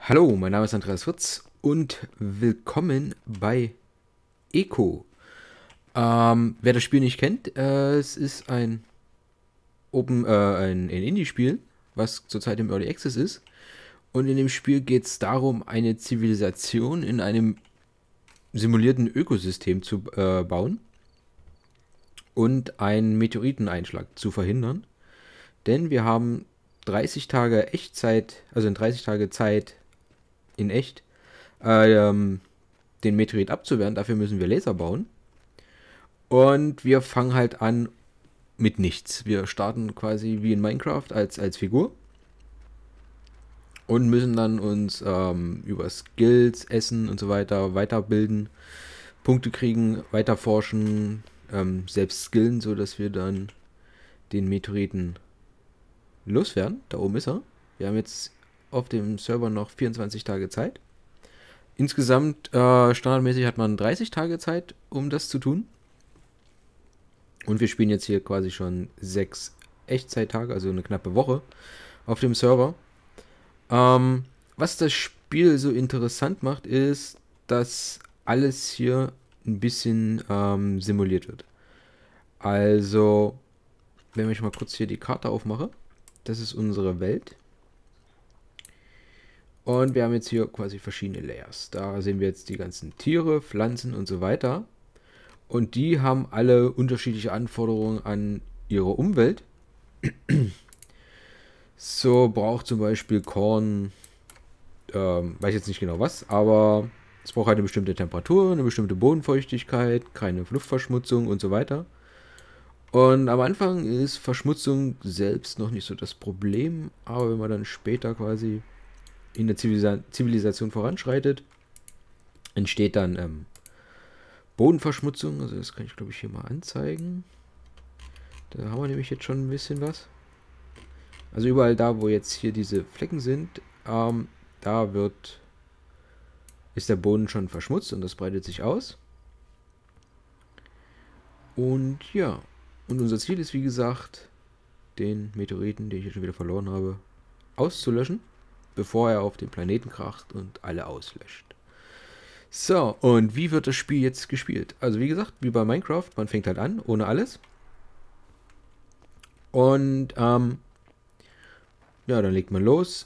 Hallo, mein Name ist Andreas Fritz und willkommen bei Eco. Wer das Spiel nicht kennt, es ist ein Indie-Spiel, was zurzeit im Early Access ist. Und in dem Spiel geht es darum, eine Zivilisation in einem simulierten Ökosystem zu bauen und einen Meteoriteneinschlag zu verhindern. Denn wir haben 30 Tage Echtzeit, also in 30 Tage Zeit in echt, den Meteorit abzuwehren. Dafür müssen wir Laser bauen. Und wir fangen halt an mit nichts. Wir starten quasi wie in Minecraft als Figur und müssen dann uns über Skills, Essen und so weiter weiterbilden, Punkte kriegen, weiter forschen, selbst skillen, sodass wir dann den Meteoriten loswerden. Da oben ist er. Wir haben jetzt auf dem Server noch 24 Tage Zeit. Insgesamt standardmäßig hat man 30 Tage Zeit, um das zu tun. Und wir spielen jetzt hier quasi schon 6 Echtzeittage, also eine knappe Woche auf dem Server. Was das Spiel so interessant macht, ist, dass alles hier ein bisschen simuliert wird. Also, wenn ich mal kurz hier die Karte aufmache, das ist unsere Welt. Und wir haben jetzt hier quasi verschiedene Layers. Da sehen wir jetzt die ganzen Tiere, Pflanzen und so weiter. Und die haben alle unterschiedliche Anforderungen an ihre Umwelt. So braucht zum Beispiel Korn, weiß jetzt nicht genau was, aber es braucht halt eine bestimmte Temperatur, eine bestimmte Bodenfeuchtigkeit, keine Luftverschmutzung und so weiter. Und am Anfang ist Verschmutzung selbst noch nicht so das Problem, aber wenn man dann später quasi in der Zivilisation voranschreitet, entsteht dann Bodenverschmutzung. Also das kann ich glaube ich hier mal anzeigen. Da haben wir nämlich jetzt schon ein bisschen was. Also überall da, wo jetzt hier diese Flecken sind, da ist der Boden schon verschmutzt und das breitet sich aus. Und ja, und unser Ziel ist wie gesagt, den Meteoriten, den ich jetzt schon wieder verloren habe, auszulöschen, bevor er auf den Planeten kracht und alle auslöscht. So, und wie wird das Spiel jetzt gespielt? Also wie gesagt, wie bei Minecraft, man fängt halt an, ohne alles. Und ja, dann legt man los,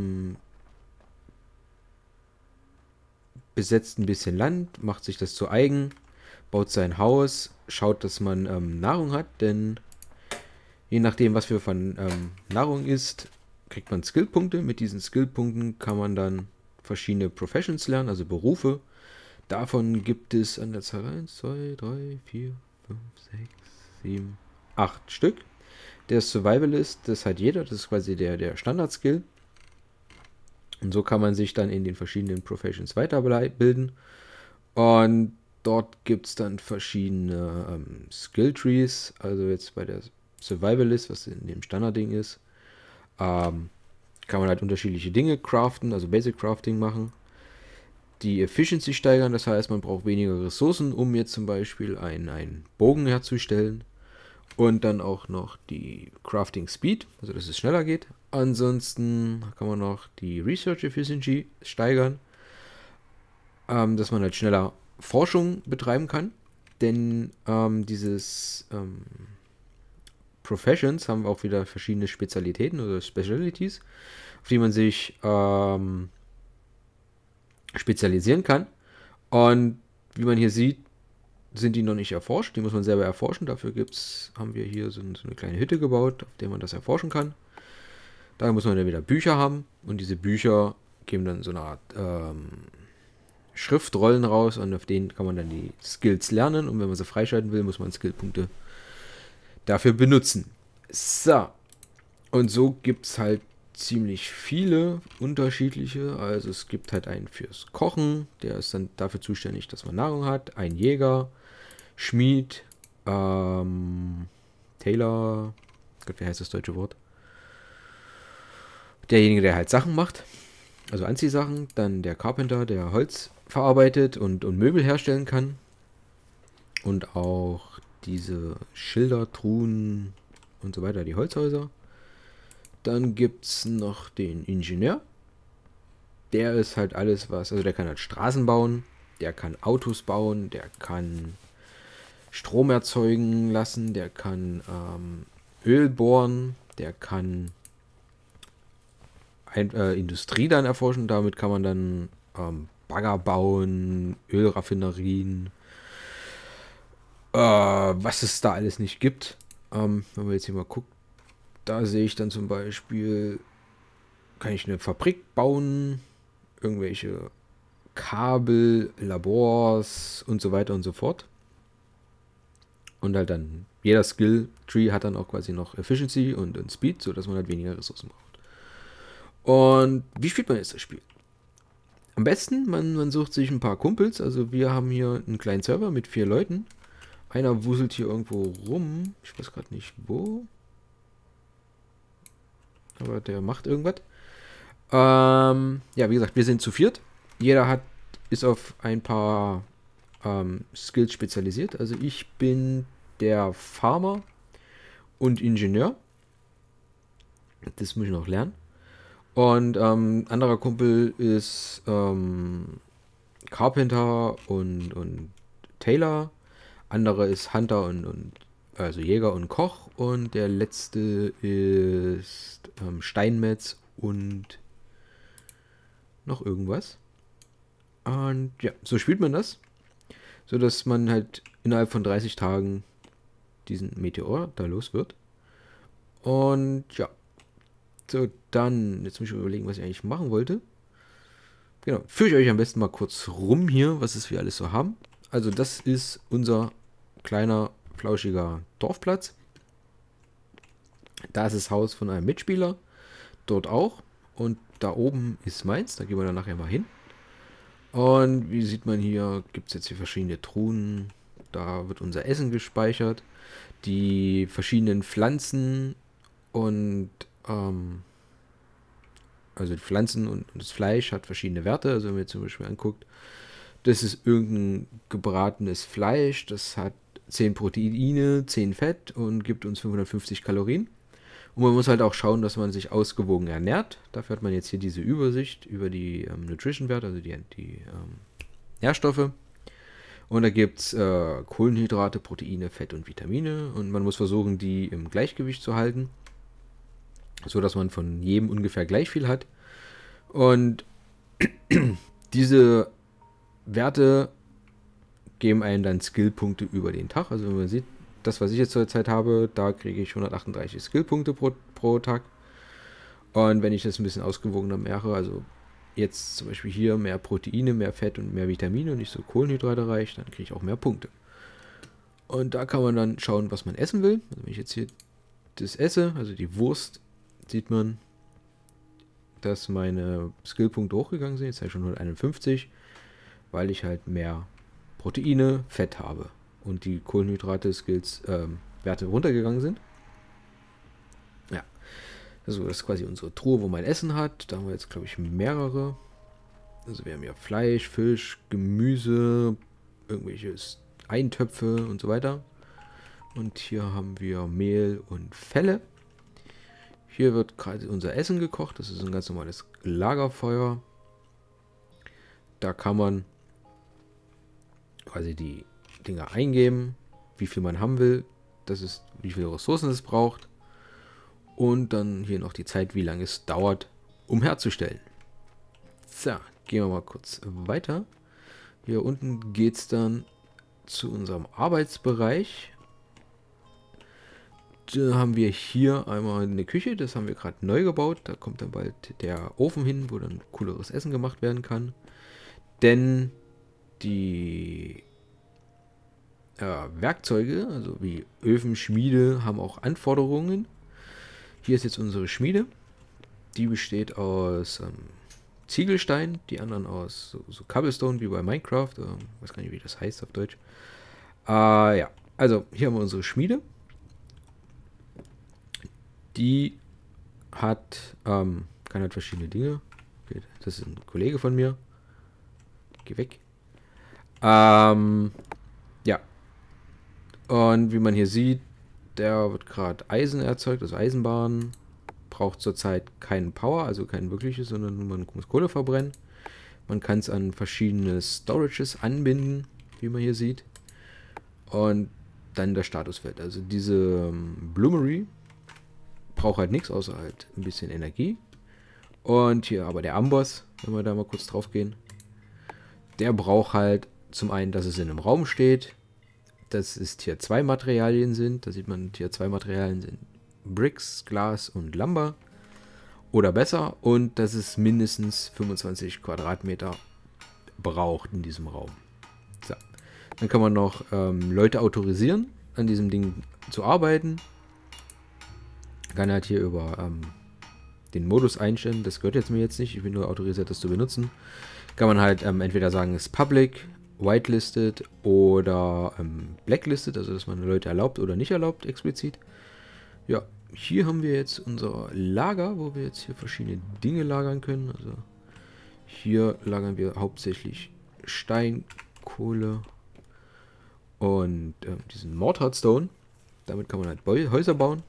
besetzt ein bisschen Land, macht sich das zu eigen, baut sein Haus, schaut, dass man Nahrung hat, denn je nachdem, was für von Nahrung ist, kriegt man Skillpunkte. Mit diesen Skillpunkten kann man dann verschiedene Professions lernen, also Berufe. Davon gibt es an der Zahl 1, 2, 3, 4, 5, 6, 7, 8 Stück. Der Survivalist, das hat jeder, das ist quasi der Standard-Skill. Und so kann man sich dann in den verschiedenen Professions weiterbilden. Und dort gibt es dann verschiedene Skill-Trees. Also jetzt bei der Survivalist, was in dem Standard-Ding ist, kann man halt unterschiedliche Dinge craften, also Basic Crafting machen. Die Efficiency steigern, das heißt, man braucht weniger Ressourcen, um jetzt zum Beispiel einen Bogen herzustellen. Und dann auch noch die Crafting Speed, also dass es schneller geht. Ansonsten kann man noch die Research Efficiency steigern, dass man halt schneller Forschung betreiben kann. Denn dieses Professions haben auch wieder verschiedene Spezialitäten oder Specialities, auf die man sich spezialisieren kann. Und wie man hier sieht, sind die noch nicht erforscht. Die muss man selber erforschen. Dafür haben wir hier so eine kleine Hütte gebaut, auf der man das erforschen kann. Da muss man dann wieder Bücher haben. Und diese Bücher geben dann so eine Art Schriftrollen raus. Und auf denen kann man dann die Skills lernen. Und wenn man sie freischalten will, muss man Skillpunkte dafür benutzen. So. Und so gibt es halt ziemlich viele unterschiedliche. Also es gibt halt einen fürs Kochen. Der ist dann dafür zuständig, dass man Nahrung hat. Ein Jäger. Schmied, Taylor, Gott, wie heißt das deutsche Wort? Derjenige, der halt Sachen macht, also Anziehsachen, dann der Carpenter, der Holz verarbeitet und Möbel herstellen kann. Und auch diese Schilder, Truhen und so weiter, die Holzhäuser. Dann gibt es noch den Ingenieur. der ist halt alles was, also der kann halt Straßen bauen, der kann Autos bauen, der kann Strom erzeugen lassen, der kann Öl bohren, der kann Industrie dann erforschen, damit kann man dann Bagger bauen, Ölraffinerien, was es da alles nicht gibt. Wenn man jetzt hier mal guckt, da sehe ich dann zum Beispiel, kann ich eine Fabrik bauen, irgendwelche Kabel, Labors und so weiter und so fort. Und halt dann, jeder Skill-Tree hat dann auch quasi noch Efficiency und Speed, sodass man halt weniger Ressourcen braucht. Und wie spielt man jetzt das Spiel? Am besten, man sucht sich ein paar Kumpels. Also wir haben hier einen kleinen Server mit 4 Leuten. Einer wuselt hier irgendwo rum. Ich weiß gerade nicht wo. Aber der macht irgendwas. Ja, wie gesagt, wir sind zu 4. Jeder ist auf ein paar Skills spezialisiert. Also ich bin der Farmer und Ingenieur. Das muss ich noch lernen. Und anderer Kumpel ist Carpenter und Tailor. Anderer ist Hunter und also Jäger und Koch. Und der letzte ist Steinmetz und noch irgendwas. Und ja, so spielt man das. So dass man halt innerhalb von 30 Tagen diesen Meteor da los wird. Und ja. So, dann, jetzt muss ich überlegen, was ich eigentlich machen wollte. Genau, führe ich euch am besten mal kurz rum hier, was es wir alles so haben. Also das ist unser kleiner, flauschiger Dorfplatz. Da ist das Haus von einem Mitspieler. Dort auch. Und da oben ist meins, da gehen wir dann nachher mal hin. Und wie sieht man hier, gibt es jetzt hier verschiedene Truhen. Da wird unser Essen gespeichert. Die verschiedenen Pflanzen und also die Pflanzen und das Fleisch hat verschiedene Werte. Also wenn man jetzt zum Beispiel anguckt, das ist irgendein gebratenes Fleisch, das hat 10 Proteine, 10 Fett und gibt uns 550 Kalorien. Und man muss halt auch schauen, dass man sich ausgewogen ernährt. Dafür hat man jetzt hier diese Übersicht über die Nutrition-Werte, also die Nährstoffe. Und da gibt es Kohlenhydrate, Proteine, Fett und Vitamine. Und man muss versuchen, die im Gleichgewicht zu halten, so dass man von jedem ungefähr gleich viel hat. Und diese Werte geben einem dann Skillpunkte über den Tag. Also wenn man sieht, das, was ich jetzt zurzeit habe, da kriege ich 138 Skillpunkte pro Tag. Und wenn ich das ein bisschen ausgewogener mache, also jetzt zum Beispiel hier mehr Proteine, mehr Fett und mehr Vitamine und nicht so Kohlenhydrate reicht, dann kriege ich auch mehr Punkte. Und da kann man dann schauen, was man essen will. Also wenn ich jetzt hier das esse, also die Wurst, sieht man, dass meine Skillpunkte hochgegangen sind. Jetzt habe ich schon 151, weil ich halt mehr Proteine, Fett habe und die Kohlenhydrate Skills Werte runtergegangen sind. Ja, also das ist quasi unsere Truhe, wo man Essen hat. Da haben wir jetzt, glaube ich, mehrere. Also wir haben ja Fleisch, Fisch, Gemüse, irgendwelche Eintöpfe und so weiter. Und hier haben wir Mehl und Felle. Hier wird gerade unser Essen gekocht. Das ist ein ganz normales Lagerfeuer. Da kann man quasi die Dinger eingeben, wie viel man haben will. Das ist, wie viele Ressourcen es braucht. Und dann hier noch die Zeit, wie lange es dauert, um herzustellen. So, gehen wir mal kurz weiter. Hier unten geht es dann zu unserem Arbeitsbereich. Da haben wir hier einmal eine Küche, das haben wir gerade neu gebaut. Da kommt dann bald der Ofen hin, wo dann cooleres Essen gemacht werden kann. Denn die Werkzeuge, also wie Öfen, Schmiede, haben auch Anforderungen. Hier ist jetzt unsere Schmiede. Die besteht aus Ziegelstein, die anderen aus so Cobblestone wie bei Minecraft. Weiß gar nicht, wie das heißt auf Deutsch. Ja, also hier haben wir unsere Schmiede. Die kann halt verschiedene Dinge. Okay, das ist ein Kollege von mir. Geh weg. Ja. Und wie man hier sieht, der wird gerade Eisen erzeugt, also Eisenbahn. braucht zurzeit keinen Power, also kein wirkliches, sondern man muss Kohle verbrennen. Man kann es an verschiedene Storages anbinden, wie man hier sieht. Und dann das Statusfeld. Also diese Bloomery braucht halt nichts, außer halt ein bisschen Energie. Und hier aber der Amboss, wenn wir da mal kurz drauf gehen, der braucht halt zum einen, dass es in einem Raum steht, dass es Tier 2 Materialien sind. Da sieht man, Tier 2 Materialien sind Bricks, Glas und Lumber. Oder besser. Und dass es mindestens 25 Quadratmeter braucht in diesem Raum. So. Dann kann man noch Leute autorisieren, an diesem Ding zu arbeiten. Kann halt hier über den Modus einstellen. Das gehört jetzt mir jetzt nicht. Ich bin nur autorisiert, das zu benutzen. Kann man halt entweder sagen, es ist Public, Whitelisted oder Blacklisted, also dass man Leute erlaubt oder nicht erlaubt, explizit. Ja, hier haben wir jetzt unser Lager, wo wir jetzt hier verschiedene Dinge lagern können. Also hier lagern wir hauptsächlich Stein, Kohle und diesen Mortarstone. Damit kann man halt Häuser bauen.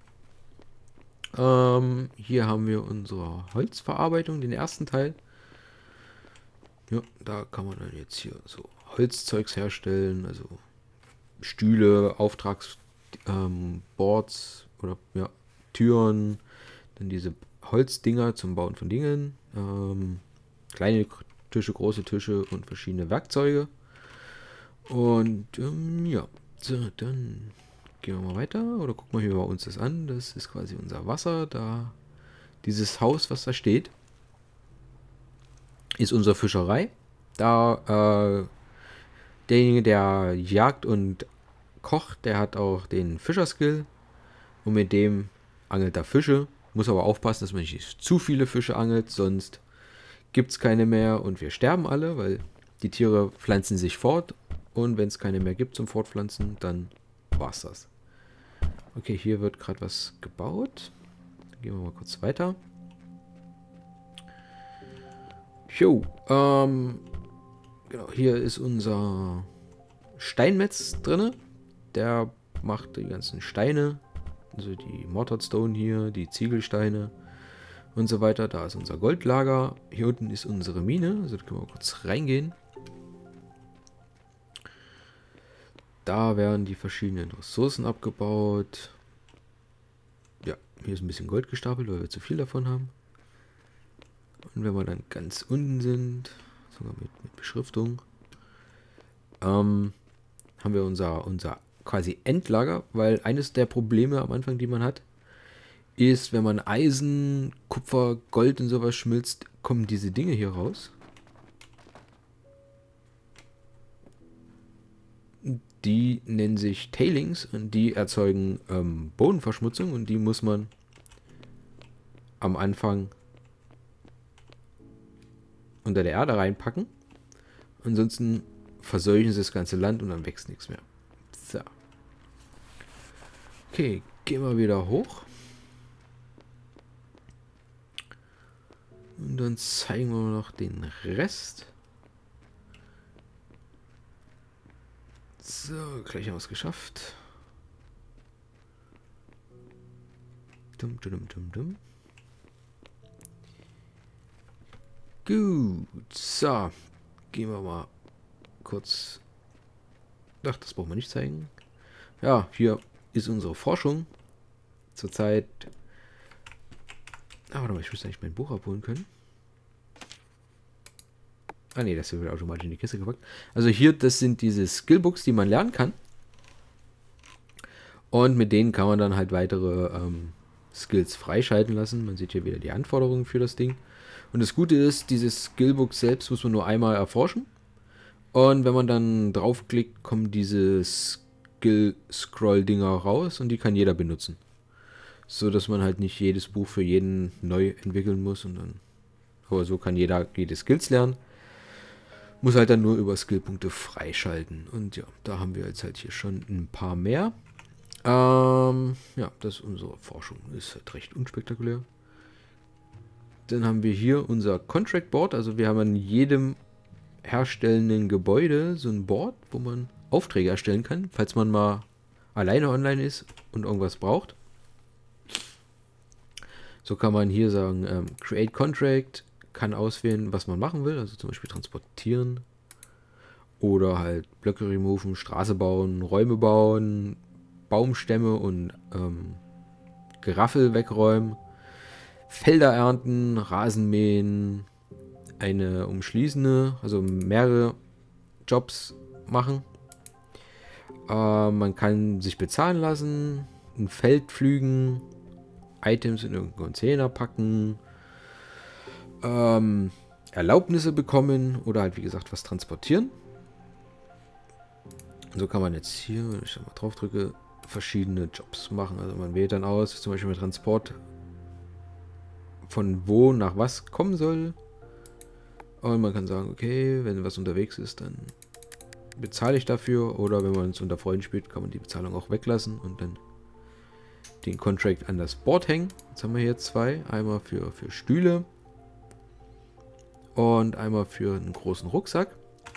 Hier haben wir unsere Holzverarbeitung, den ersten Teil. Ja, da kann man dann jetzt hier so Holzzeugs herstellen, also Stühle, Auftragsboards oder ja, Türen, dann diese Holzdinger zum Bauen von Dingen, kleine Tische, große Tische und verschiedene Werkzeuge. Und ja, so, dann gehen wir mal weiter oder gucken wir hier bei uns das an. Das ist quasi unser Wasser, da dieses Haus, was da steht, ist unsere Fischerei. Da derjenige, der jagt und kocht, der hat auch den Fischerskill und mit dem angelt er Fische. Muss aber aufpassen, dass man nicht zu viele Fische angelt, sonst gibt es keine mehr und wir sterben alle, weil die Tiere pflanzen sich fort und wenn es keine mehr gibt zum Fortpflanzen, dann war's das. Okay, hier wird gerade was gebaut. Dann gehen wir mal kurz weiter. Jo, genau, hier ist unser Steinmetz drin. Der macht die ganzen Steine, also die Mortarstone hier, die Ziegelsteine und so weiter. Da ist unser Goldlager. Hier unten ist unsere Mine, also da können wir kurz reingehen. Da werden die verschiedenen Ressourcen abgebaut. Ja, hier ist ein bisschen Gold gestapelt, weil wir zu viel davon haben. Und wenn wir dann ganz unten sind, sogar mit Beschriftung, haben wir unser quasi Endlager, weil eines der Probleme am Anfang, die man hat, ist, wenn man Eisen, Kupfer, Gold und sowas schmilzt, kommen diese Dinge hier raus. Die nennen sich Tailings und die erzeugen Bodenverschmutzung und die muss man am Anfang unter der Erde reinpacken. Ansonsten verseuchen sie das ganze Land und dann wächst nichts mehr. So. Okay, gehen wir wieder hoch. Und dann zeigen wir noch den Rest. So, gleich haben wir es geschafft. Dum, dum, dum, dum. Gut, so. Gehen wir mal kurz. Ach, das brauchen wir nicht zeigen. Ja, hier ist unsere Forschung. Zurzeit. Ah, warte mal, ich müsste eigentlich mein Buch abholen können. Ah ne, das wird automatisch in die Kiste gepackt. Also hier, das sind diese Skillbooks, die man lernen kann. Und mit denen kann man dann halt weitere Skills freischalten lassen. Man sieht hier wieder die Anforderungen für das Ding. Und das Gute ist, dieses Skillbook selbst muss man nur einmal erforschen. Und wenn man dann draufklickt, kommen diese Skill-Scroll-Dinger raus und die kann jeder benutzen. So dass man halt nicht jedes Buch für jeden neu entwickeln muss. Und dann, aber so kann jeder jede Skills lernen. Muss halt dann nur über Skillpunkte freischalten. Und ja, da haben wir jetzt halt hier schon ein paar mehr. Ja, das ist unsere Forschung. Ist halt recht unspektakulär. Dann haben wir hier unser Contract Board. Also wir haben an jedem herstellenden Gebäude so ein Board, wo man Aufträge erstellen kann, falls man mal alleine online ist und irgendwas braucht. So kann man hier sagen, Create Contract, kann auswählen, was man machen will, also zum Beispiel transportieren oder halt Blöcke removen, Straße bauen, Räume bauen, Baumstämme und Geraffel wegräumen, Felder ernten, Rasen mähen, eine umschließende, also mehrere Jobs machen. Man kann sich bezahlen lassen, ein Feld pflügen, Items in irgendeinen Container packen, Erlaubnisse bekommen oder halt wie gesagt was transportieren. Und so kann man jetzt hier, wenn ich da mal drauf drücke, verschiedene Jobs machen. Also man wählt dann aus, zum Beispiel mit Transport von wo nach was kommen soll. Und man kann sagen, okay, wenn was unterwegs ist, dann bezahle ich dafür. Oder wenn man es unter Freunden spielt, kann man die Bezahlung auch weglassen und dann den Contract an das Board hängen. Jetzt haben wir hier zwei. Einmal für Stühle und einmal für einen großen Rucksack.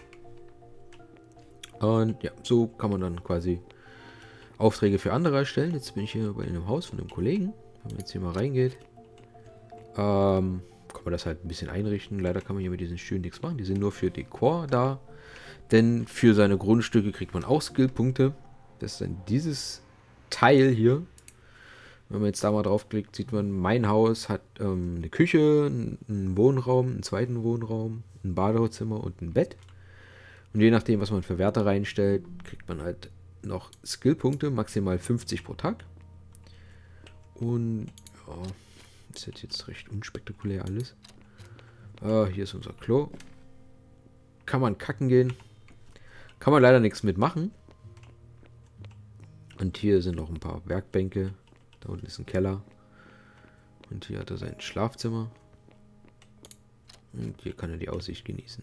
Und ja, so kann man dann quasi Aufträge für andere erstellen. Jetzt bin ich hier bei einem Haus von einem Kollegen. Wenn man jetzt hier mal reingeht, kann man das halt ein bisschen einrichten. Leider kann man hier mit diesen Stühlen nichts machen. Die sind nur für Dekor da. Denn für seine Grundstücke kriegt man auch Skillpunkte. Das ist dann dieses Teil hier. Wenn man jetzt da mal draufklickt, sieht man, mein Haus hat eine Küche, einen Wohnraum, einen zweiten Wohnraum, ein Badezimmer und ein Bett. Und je nachdem, was man für Werte reinstellt, kriegt man halt noch Skillpunkte, maximal 50 pro Tag. Und ja, das ist jetzt recht unspektakulär alles. Hier ist unser Klo. Kann man kacken gehen. Kann man leider nichts mitmachen. Und hier sind noch ein paar Werkbänke. Da unten ist ein Keller. Und hier hat er sein Schlafzimmer. Und hier kann er die Aussicht genießen.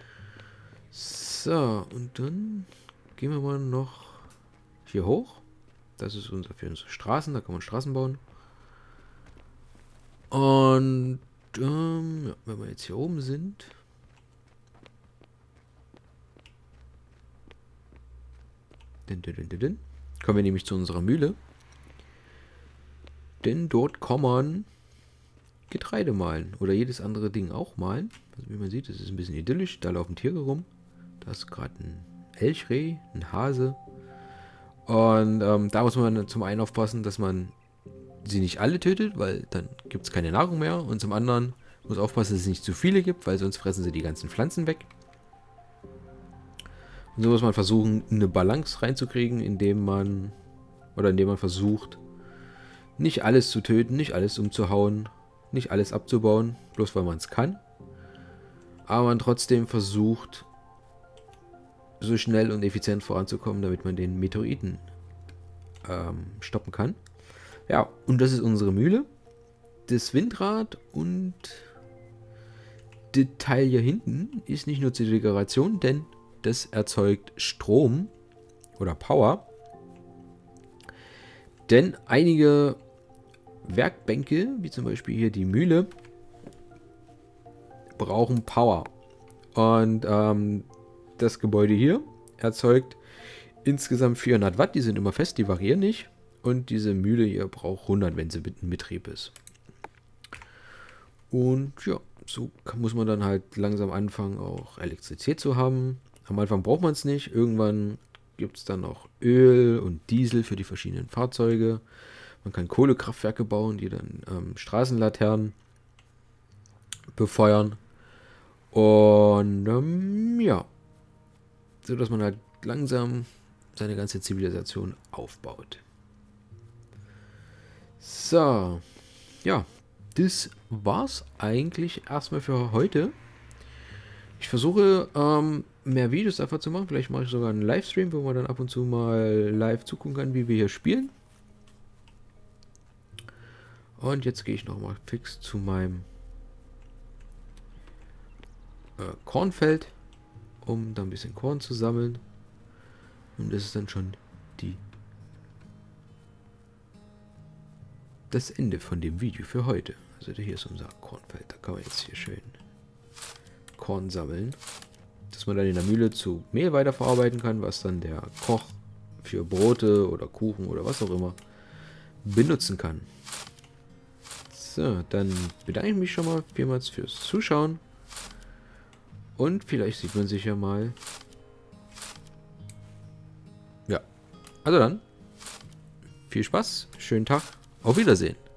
So, und dann gehen wir mal noch hier hoch. Das ist unser für unsere Straßen. Da kann man Straßen bauen. Und ja, wenn wir jetzt hier oben sind, kommen wir nämlich zu unserer Mühle. Denn dort kann man Getreide mahlen. Oder jedes andere Ding auch mahlen. Also wie man sieht, es ist ein bisschen idyllisch. Da laufen Tiere rum. Da ist gerade ein Elchreh, ein Hase. Und da muss man zum einen aufpassen, dass man sie nicht alle tötet, weil dann gibt es keine Nahrung mehr. Und zum anderen muss aufpassen, dass es nicht zu viele gibt, weil sonst fressen sie die ganzen Pflanzen weg. Und so muss man versuchen, eine Balance reinzukriegen, indem man versucht, nicht alles zu töten, nicht alles umzuhauen, nicht alles abzubauen, bloß weil man es kann. Aber man trotzdem versucht, so schnell und effizient voranzukommen, damit man den Meteoriten stoppen kann. Ja, und das ist unsere Mühle. Das Windrad und das Teil hier hinten ist nicht nur zur Dekoration, denn das erzeugt Strom oder Power. Denn einige Werkbänke, wie zum Beispiel hier die Mühle, brauchen Power. Und das Gebäude hier erzeugt insgesamt 400 Watt. Die sind immer fest, die variieren nicht. Und diese Mühle hier braucht 100, wenn sie in Betrieb ist. Und ja, so muss man dann halt langsam anfangen, auch Elektrizität zu haben. Am Anfang braucht man es nicht. Irgendwann gibt es dann noch Öl und Diesel für die verschiedenen Fahrzeuge. Man kann Kohlekraftwerke bauen, die dann Straßenlaternen befeuern. Und ja, so dass man halt langsam seine ganze Zivilisation aufbaut. So, ja, das war's eigentlich erstmal für heute. Ich versuche mehr Videos einfach zu machen. Vielleicht mache ich sogar einen Livestream, wo man dann ab und zu mal live zugucken kann, wie wir hier spielen. Und jetzt gehe ich nochmal fix zu meinem Kornfeld, um da ein bisschen Korn zu sammeln. Und das ist dann schon das Ende von dem Video für heute. Also hier ist unser Kornfeld. Da kann man jetzt hier schön Korn sammeln, dass man dann in der Mühle zu Mehl weiterverarbeiten kann, was dann der Koch für Brote oder Kuchen oder was auch immer benutzen kann. So, dann bedanke ich mich schon mal vielmals fürs Zuschauen. Und vielleicht sieht man sich ja mal. Ja, also dann. Viel Spaß, schönen Tag, auf Wiedersehen.